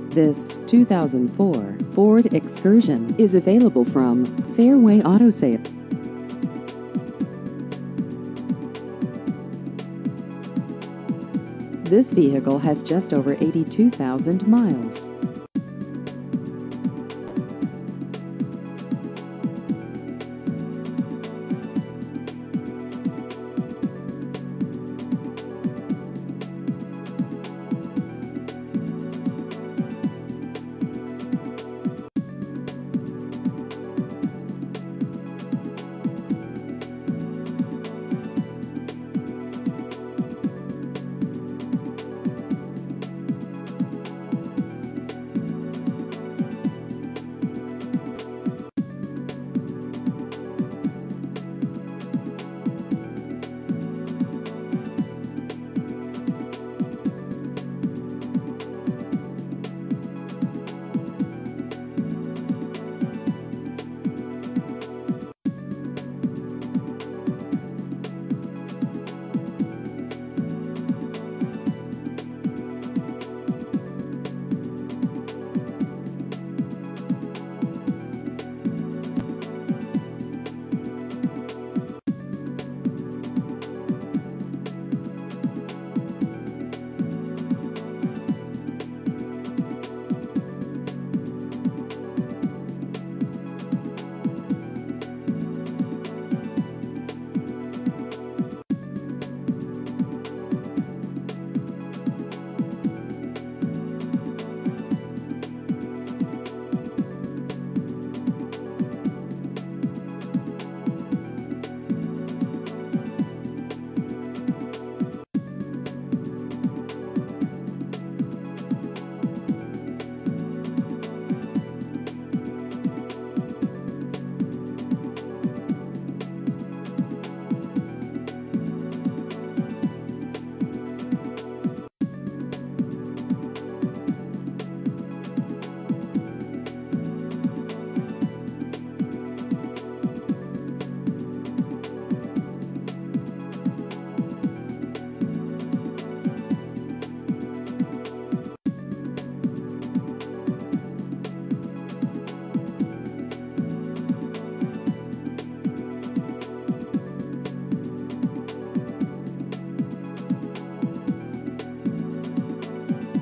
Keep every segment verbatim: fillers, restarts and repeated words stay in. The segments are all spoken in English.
This two thousand four Ford Excursion is available from Fairway Auto Sales. This vehicle has just over eighty-two thousand miles.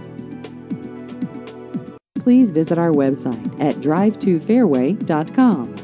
Please visit our website at drive to fairway dot com.